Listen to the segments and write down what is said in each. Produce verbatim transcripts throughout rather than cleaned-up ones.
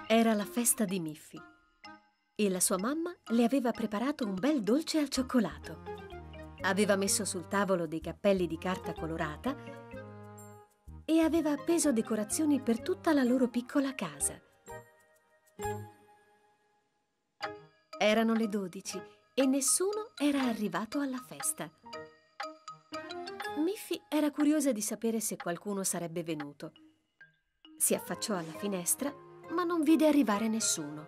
Era la festa di Miffy e la sua mamma le aveva preparato un bel dolce al cioccolato. Aveva messo sul tavolo dei cappelli di carta colorata e aveva appeso decorazioni per tutta la loro piccola casa. Erano le dodici e nessuno era arrivato alla festa. Miffy era curiosa di sapere se qualcuno sarebbe venuto. Si affacciò alla finestra, ma non vide arrivare nessuno.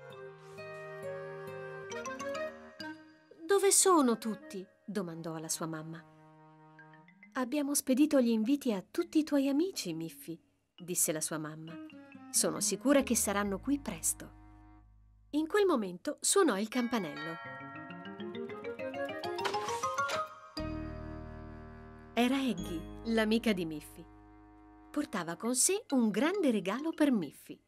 «Dove sono tutti?» domandò alla sua mamma. «Abbiamo spedito gli inviti a tutti i tuoi amici, Miffy», disse la sua mamma. «Sono sicura che saranno qui presto». In quel momento suonò il campanello. Era Eggy, l'amica di Miffy. Portava con sé un grande regalo per Miffy.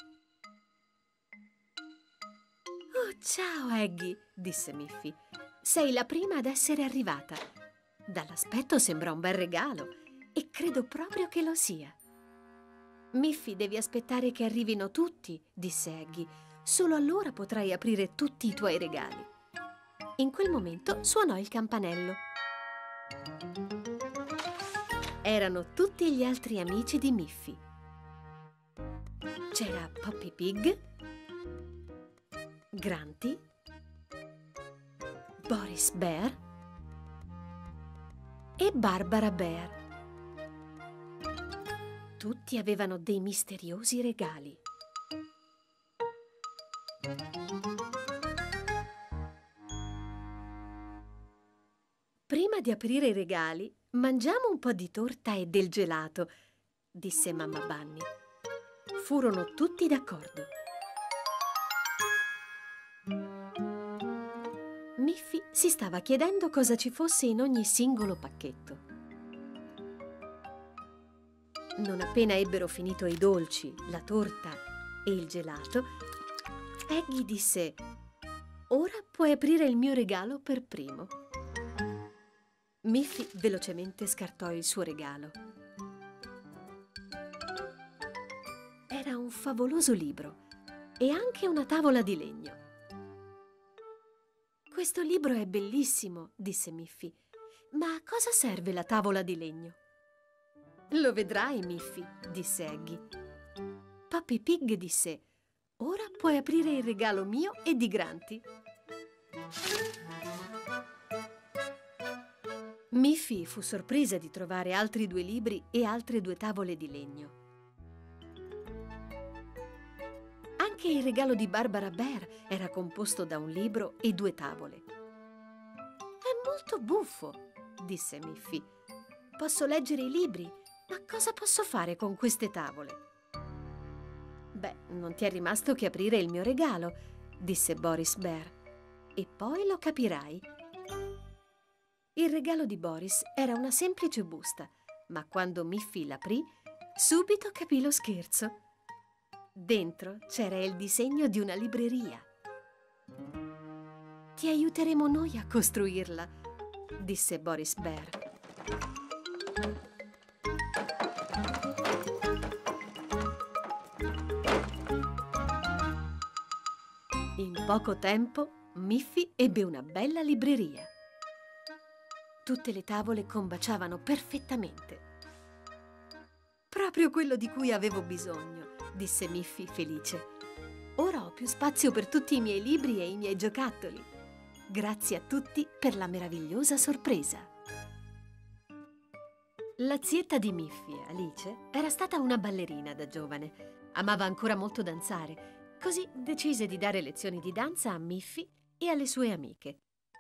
«Oh, ciao, Eggy», disse Miffy. «Sei la prima ad essere arrivata. Dall'aspetto sembra un bel regalo e credo proprio che lo sia». «Miffy, devi aspettare che arrivino tutti», disse Eggy. «Solo allora potrai aprire tutti i tuoi regali». In quel momento suonò il campanello. Erano tutti gli altri amici di Miffy. C'era Poppy Pig, Grunty, Boris Bear e Barbara Bear. Tutti avevano dei misteriosi regali. «Prima di aprire i regali, mangiamo un po' di torta e del gelato», disse mamma Bunny. Furono tutti d'accordo. Miffy si stava chiedendo cosa ci fosse in ogni singolo pacchetto. Non appena ebbero finito i dolci, la torta e il gelato, Eggy disse: «Ora puoi aprire il mio regalo per primo». Miffy velocemente scartò il suo regalo. Era un favoloso libro e anche una tavola di legno. «Questo libro è bellissimo», disse Miffy. «Ma a cosa serve la tavola di legno?» «Lo vedrai, Miffy», disse Eggy. Poppy Pig disse: «Ora puoi aprire il regalo mio e di Grunty». Miffy fu sorpresa di trovare altri due libri e altre due tavole di legno. Anche il regalo di Barbara Bear era composto da un libro e due tavole. «È molto buffo», disse Miffy. «Posso leggere i libri, ma cosa posso fare con queste tavole?» «Beh, non ti è rimasto che aprire il mio regalo», disse Boris Bear. «E poi lo capirai». Il regalo di Boris era una semplice busta, ma quando Miffy l'aprì, subito capì lo scherzo. Dentro c'era il disegno di una libreria. «Ti aiuteremo noi a costruirla», disse Boris Bear. In poco tempo, Miffy ebbe una bella libreria. Tutte le tavole combaciavano perfettamente. «Proprio quello di cui avevo bisogno», disse Miffy felice. «Ora ho più spazio per tutti i miei libri e i miei giocattoli. Grazie a tutti per la meravigliosa sorpresa». La zietta di Miffy, Alice, era stata una ballerina da giovane. Amava ancora molto danzare, così decise di dare lezioni di danza a Miffy e alle sue amiche.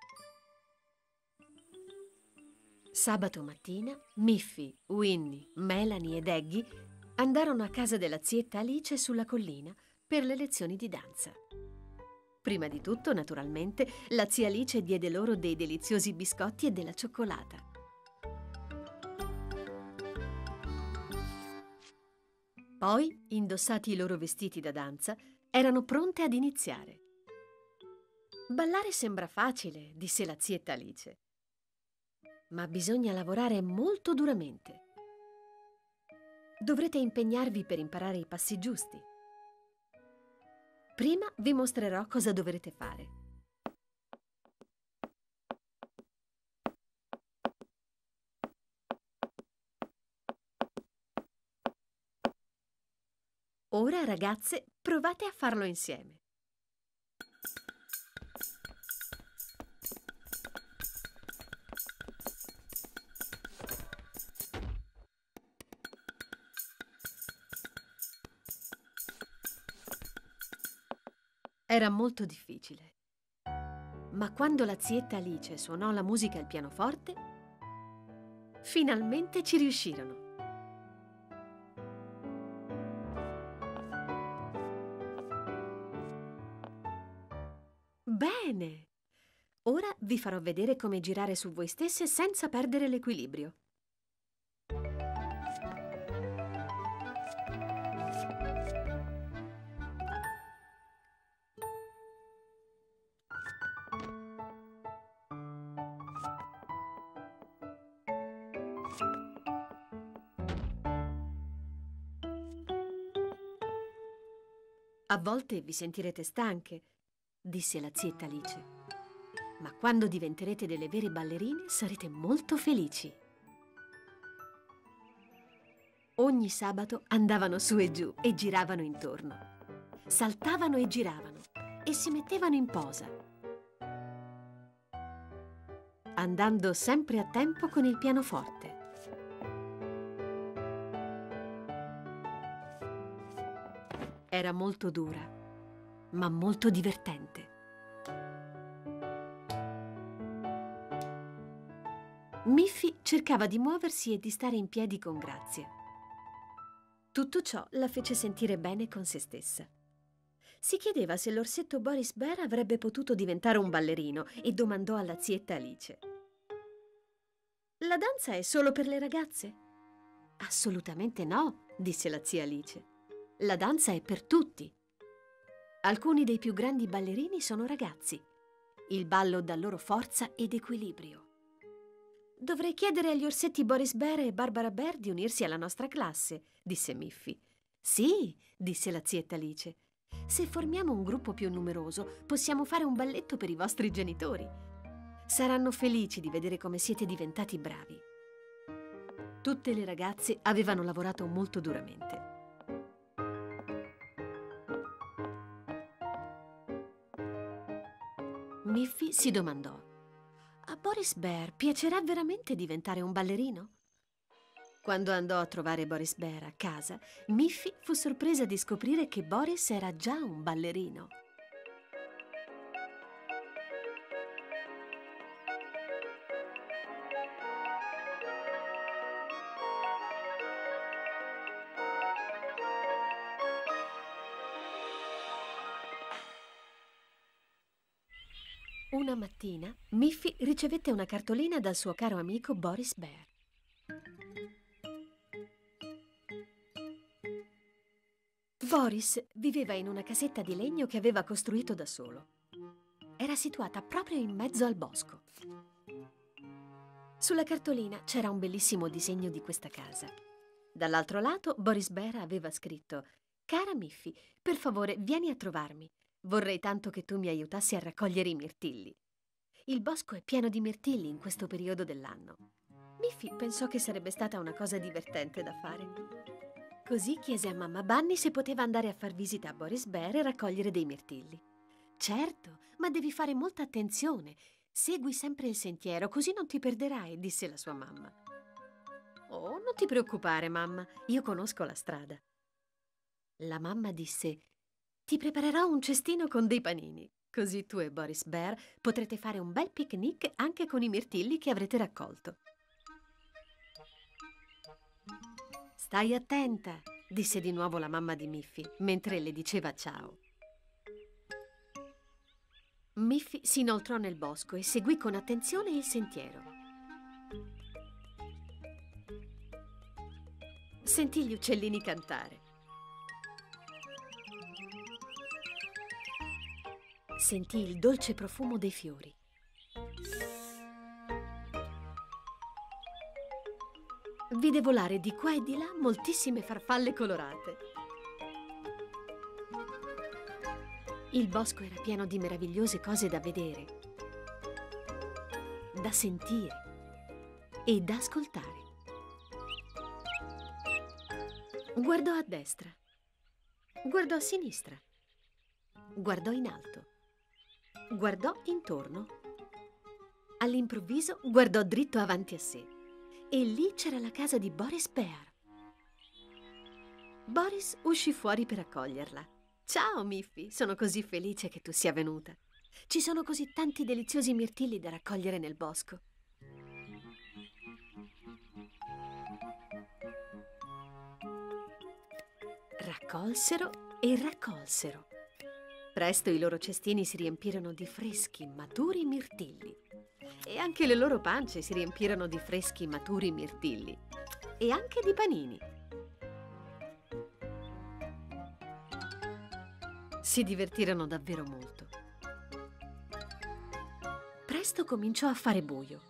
Sabato mattina, Miffy, Winnie, Melanie ed Eggy andarono a casa della zietta Alice sulla collina per le lezioni di danza. Prima di tutto, naturalmente, la zia Alice diede loro dei deliziosi biscotti e della cioccolata. Poi, indossati i loro vestiti da danza, erano pronte ad iniziare. «Ballare sembra facile», disse la zietta Alice. «Ma bisogna lavorare molto duramente. Dovrete impegnarvi per imparare i passi giusti. Prima vi mostrerò cosa dovrete fare. Ora, ragazze, provate a farlo insieme. Era molto difficile, ma quando la zietta Alice suonò la musica al pianoforte, finalmente ci riuscirono. Bene! Ora vi farò vedere come girare su voi stesse senza perdere l'equilibrio. A volte vi sentirete stanche, disse la zietta Alice, ma quando diventerete delle vere ballerine sarete molto felici. Ogni sabato andavano su e giù e giravano intorno. Saltavano e giravano e si mettevano in posa, andando sempre a tempo con il pianoforte. Era molto dura, ma molto divertente. Miffy cercava di muoversi e di stare in piedi con grazia. Tutto ciò la fece sentire bene con se stessa. Si chiedeva se l'orsetto Boris Bear avrebbe potuto diventare un ballerino e domandò alla zietta Alice: «La danza è solo per le ragazze?» «Assolutamente no», disse la zia Alice. «La danza è per tutti. Alcuni dei più grandi ballerini sono ragazzi. Il ballo dà loro forza ed equilibrio. Dovrei chiedere agli orsetti Boris Bear e Barbara Bear di unirsi alla nostra classe», disse Miffy. «Sì», disse la zietta Alice. «Se formiamo un gruppo più numeroso, possiamo fare un balletto per i vostri genitori. Saranno felici di vedere come siete diventati bravi». Tutte le ragazze avevano lavorato molto duramente. Miffy si domandò: «A Boris Bear piacerà veramente diventare un ballerino?» Quando andò a trovare Boris Bear a casa, Miffy fu sorpresa di scoprire che Boris era già un ballerino. Una mattina, Miffy ricevette una cartolina dal suo caro amico Boris Bear. Boris viveva in una casetta di legno che aveva costruito da solo. Era situata proprio in mezzo al bosco. Sulla cartolina c'era un bellissimo disegno di questa casa. Dall'altro lato, Boris Bear aveva scritto: «Cara Miffy, per favore vieni a trovarmi. Vorrei tanto che tu mi aiutassi a raccogliere i mirtilli. Il bosco è pieno di mirtilli in questo periodo dell'anno». Miffy pensò che sarebbe stata una cosa divertente da fare. Così chiese a mamma Bunny se poteva andare a far visita a Boris Bear e raccogliere dei mirtilli. «Certo, ma devi fare molta attenzione. Segui sempre il sentiero, così non ti perderai», disse la sua mamma. «Oh, non ti preoccupare, mamma, io conosco la strada». La mamma disse: «Ti preparerò un cestino con dei panini, così tu e Boris Bear potrete fare un bel picnic anche con i mirtilli che avrete raccolto». «Stai attenta», disse di nuovo la mamma di Miffy, mentre le diceva ciao. Miffy si inoltrò nel bosco e seguì con attenzione il sentiero. Sentì gli uccellini cantare. Sentì il dolce profumo dei fiori. Vide volare di qua e di là moltissime farfalle colorate. Il bosco era pieno di meravigliose cose da vedere, da sentire e da ascoltare. Guardò a destra, guardò a sinistra, guardò in alto, guardò intorno. All'improvviso guardò dritto avanti a sé e lì c'era la casa di Boris Bear. Boris uscì fuori per accoglierla. Ciao, Miffy, sono così felice che tu sia venuta. Ci sono così tanti deliziosi mirtilli da raccogliere nel bosco. Raccolsero e raccolsero. Presto i loro cestini si riempirono di freschi, maturi mirtilli. E anche le loro pance si riempirono di freschi, maturi mirtilli. E anche di panini. Si divertirono davvero molto. Presto cominciò a fare buio.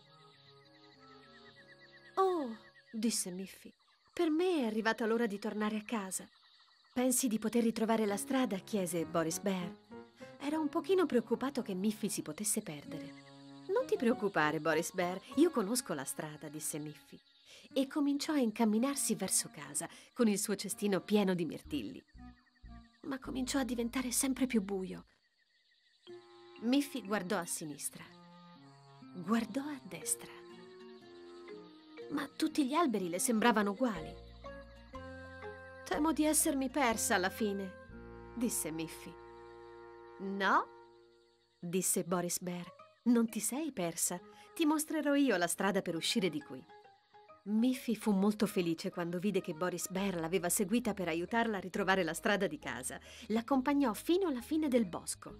«Oh», disse Miffy, «per me è arrivata l'ora di tornare a casa». «Pensi di poter ritrovare la strada?» chiese Boris Bear. Era un pochino preoccupato che Miffy si potesse perdere. «Non ti preoccupare, Boris Bear, io conosco la strada», disse Miffy. E cominciò a incamminarsi verso casa, con il suo cestino pieno di mirtilli. Ma cominciò a diventare sempre più buio. Miffy guardò a sinistra, guardò a destra, ma tutti gli alberi le sembravano uguali. «Temo di essermi persa alla fine», disse Miffy. «No», disse Boris Bear, «non ti sei persa. Ti mostrerò io la strada per uscire di qui». Miffy fu molto felice quando vide che Boris Bear l'aveva seguita per aiutarla a ritrovare la strada di casa. L'accompagnò fino alla fine del bosco.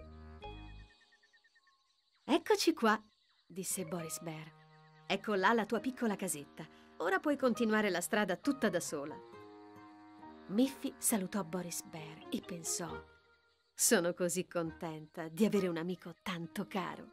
«Eccoci qua», disse Boris Bear. «Ecco là la tua piccola casetta. Ora puoi continuare la strada tutta da sola». Miffy salutò Boris Bear e pensò: «Sono così contenta di avere un amico tanto caro».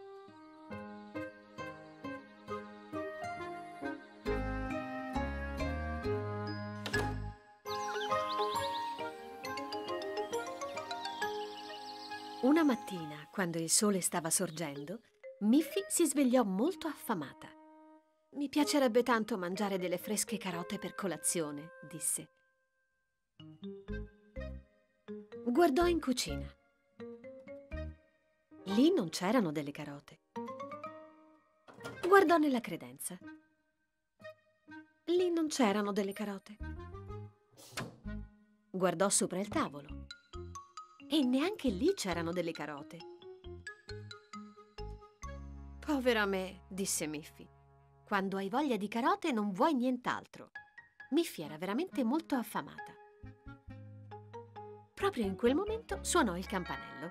Una mattina, quando il sole stava sorgendo, Miffy si svegliò molto affamata. «Mi piacerebbe tanto mangiare delle fresche carote per colazione», disse. Guardò in cucina. Lì non c'erano delle carote. Guardò nella credenza. Lì non c'erano delle carote. Guardò sopra il tavolo. E neanche lì c'erano delle carote. «Povera me», disse Miffy. «Quando hai voglia di carote non vuoi nient'altro». Miffy era veramente molto affamata. Proprio in quel momento suonò il campanello.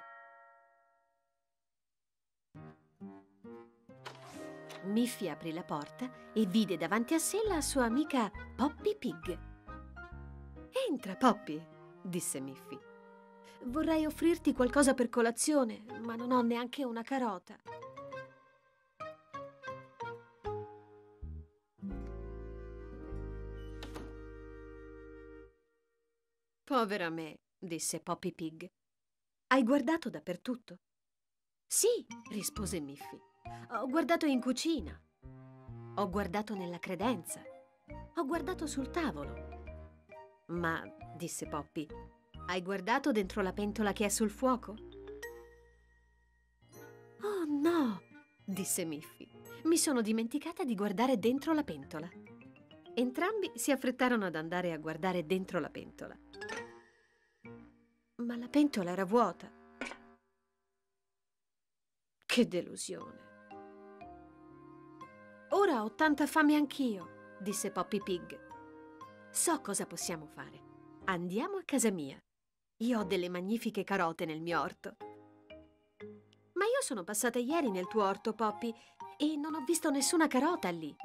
Miffy aprì la porta e vide davanti a sé la sua amica Poppy Pig. «Entra, Poppy», disse Miffy. «Vorrei offrirti qualcosa per colazione, ma non ho neanche una carota». «Povera me», disse Poppy Pig. «Hai guardato dappertutto?» «Sì», rispose Miffy. «Ho guardato in cucina. Ho guardato nella credenza. Ho guardato sul tavolo». «Ma», disse Poppy, «hai guardato dentro la pentola che è sul fuoco?» «Oh no», disse Miffy. «Mi sono dimenticata di guardare dentro la pentola». Entrambi si affrettarono ad andare a guardare dentro la pentola. Ma la pentola era vuota. Che delusione. «Ora ho tanta fame anch'io», disse Poppy Pig. «So cosa possiamo fare. Andiamo a casa mia. Io ho delle magnifiche carote nel mio orto». «Ma io sono passata ieri nel tuo orto, Poppy, e non ho visto nessuna carota lì».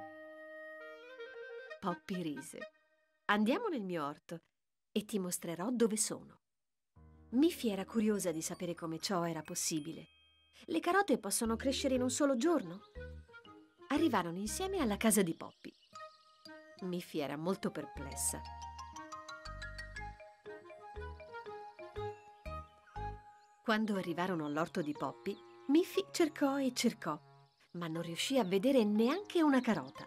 Poppy rise. «Andiamo nel mio orto e ti mostrerò dove sono». Miffy era curiosa di sapere come ciò era possibile. Le carote possono crescere in un solo giorno? Arrivarono insieme alla casa di Poppy. Miffy era molto perplessa. Quando arrivarono all'orto di Poppy, Miffy cercò e cercò, ma non riuscì a vedere neanche una carota.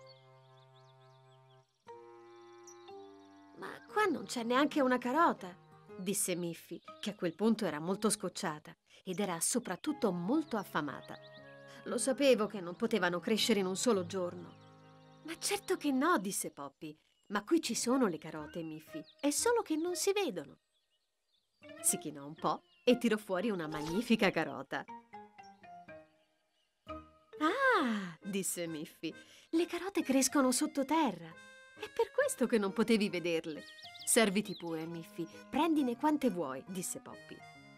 «Ma qua non c'è neanche una carota», disse Miffy, che a quel punto era molto scocciata ed era soprattutto molto affamata. «Lo sapevo che non potevano crescere in un solo giorno». «Ma certo che no», disse Poppy. «Ma qui ci sono le carote, Miffy, è solo che non si vedono». Si chinò un po' e tirò fuori una magnifica carota. «Ah», disse Miffy, «le carote crescono sottoterra. È per questo che non potevi vederle». «Serviti pure, Miffy, prendine quante vuoi», disse Poppy.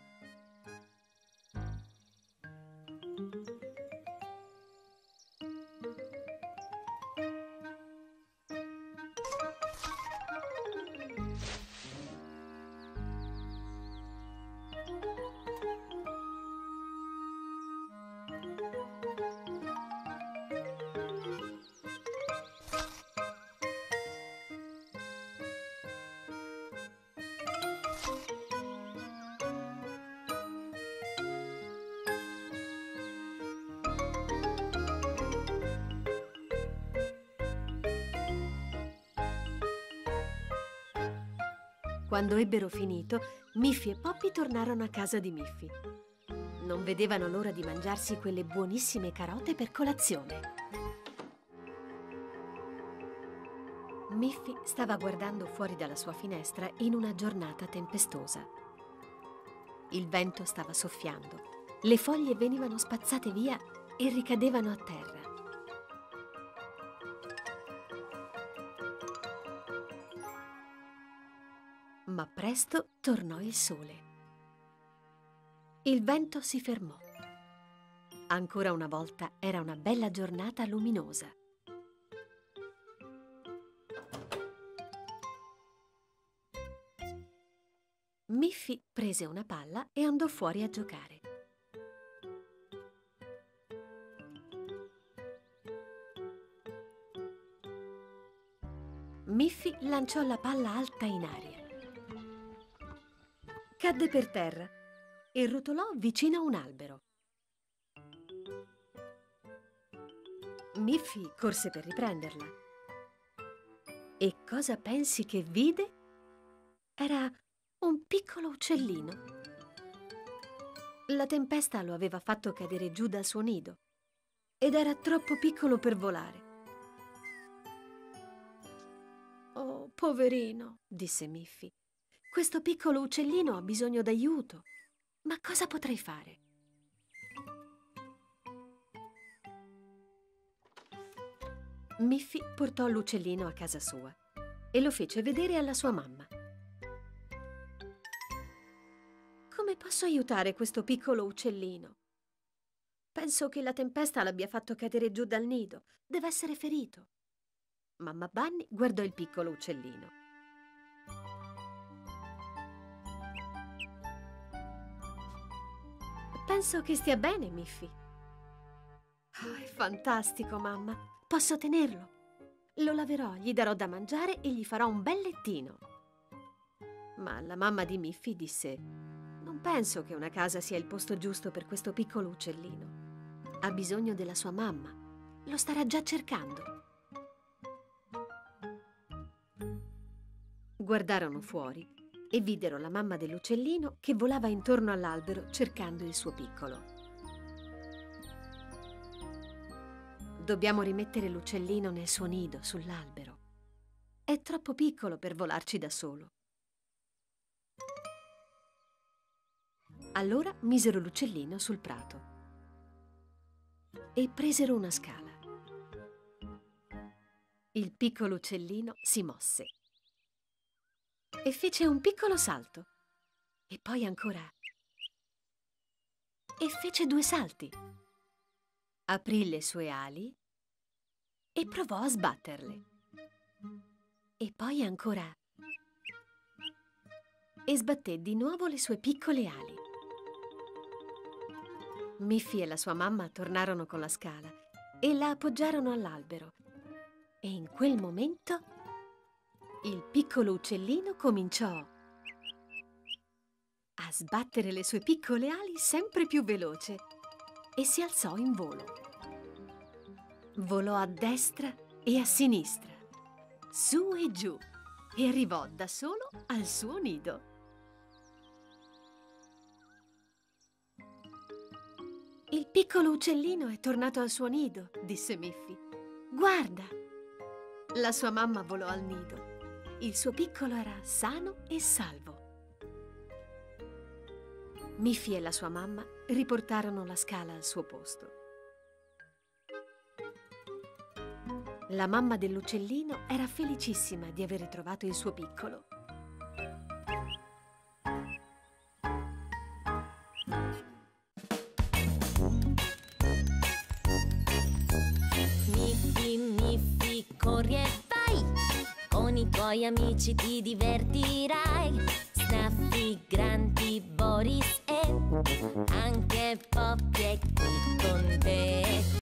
Quando ebbero finito, Miffy e Poppy tornarono a casa di Miffy. Non vedevano l'ora di mangiarsi quelle buonissime carote per colazione. Miffy stava guardando fuori dalla sua finestra in una giornata tempestosa. Il vento stava soffiando, le foglie venivano spazzate via e ricadevano a terra. Ma presto tornò il sole. Il vento si fermò. Ancora una volta era una bella giornata luminosa. Miffy prese una palla e andò fuori a giocare. Miffy lanciò la palla alta in aria. Cadde per terra e rotolò vicino a un albero. Miffy corse per riprenderla. E cosa pensi che vide? Era un piccolo uccellino. La tempesta lo aveva fatto cadere giù dal suo nido ed era troppo piccolo per volare. «Oh, poverino», disse Miffy. «Questo piccolo uccellino ha bisogno d'aiuto. Ma cosa potrei fare?» Miffy portò l'uccellino a casa sua e lo fece vedere alla sua mamma. «Come posso aiutare questo piccolo uccellino? Penso che la tempesta l'abbia fatto cadere giù dal nido. Deve essere ferito». Mamma Bunny guardò il piccolo uccellino. «Penso che stia bene, Miffy». «Oh, è fantastico, mamma. Posso tenerlo? Lo laverò, gli darò da mangiare e gli farò un bel lettino». Ma la mamma di Miffy disse: «Non penso che una casa sia il posto giusto per questo piccolo uccellino. Ha bisogno della sua mamma. Lo starà già cercando». Guardarono fuori e videro la mamma dell'uccellino che volava intorno all'albero cercando il suo piccolo. «Dobbiamo rimettere l'uccellino nel suo nido sull'albero. È troppo piccolo per volarci da solo». Allora misero l'uccellino sul prato e presero una scala. Il piccolo uccellino si mosse e fece un piccolo salto, e poi ancora, e fece due salti. Aprì le sue ali e provò a sbatterle, e poi ancora, e sbatté di nuovo le sue piccole ali. Miffy e la sua mamma tornarono con la scala e la appoggiarono all'albero, e in quel momento il piccolo uccellino cominciò a sbattere le sue piccole ali sempre più veloce e si alzò in volo. Volò a destra e a sinistra, su e giù, e arrivò da solo al suo nido. Il piccolo uccellino è tornato al suo nido, disse Miffy. Guarda! La sua mamma volò al nido. Il suo piccolo era sano e salvo. Miffy e la sua mamma riportarono la scala al suo posto. La mamma dell'uccellino era felicissima di aver trovato il suo piccolo. Miffy, Miffy, corri e vai, con i tuoi amici ti divertirai. Snuffy, Grunty, Boris e anche Poppy è qui con te.